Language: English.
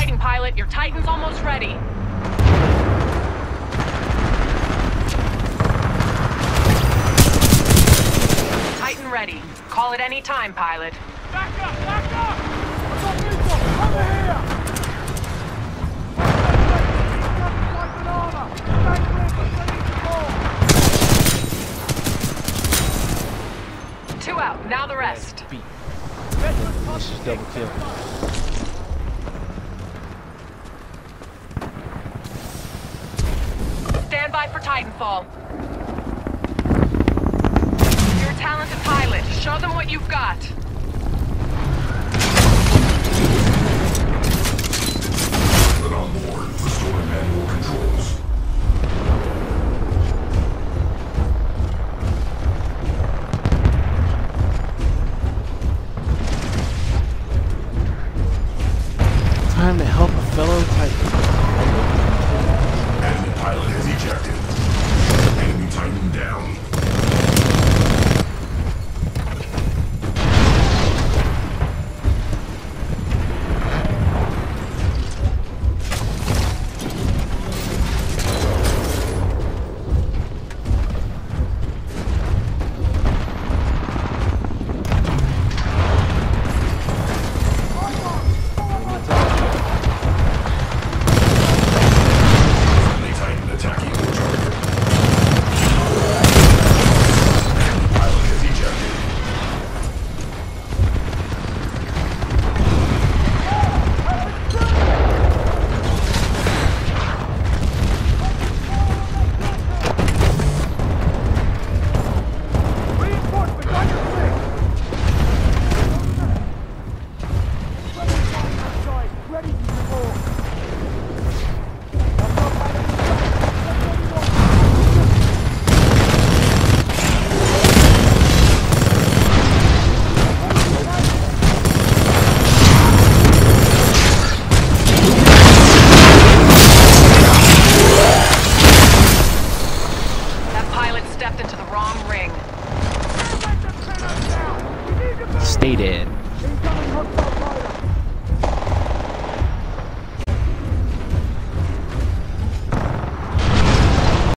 fighting, pilot. Your Titan's almost ready. Titan ready. Call it any time, pilot. Back up! Back up! I've got people! Over here! Two out. Now the rest. This is double kill. Stand by for Titanfall. You're a talented pilot. Show them what you've got. Pilot on board. Restore manual controls. Time to help a fellow Titan. Enemy pilot has ejected. Enemy Titan down. Enemy Titan attacking your target. Enemy pilot has ejected. Reinforcement on your flank! Ready to support! That pilot stepped into the wrong ring. Stay dead. Incoming hostile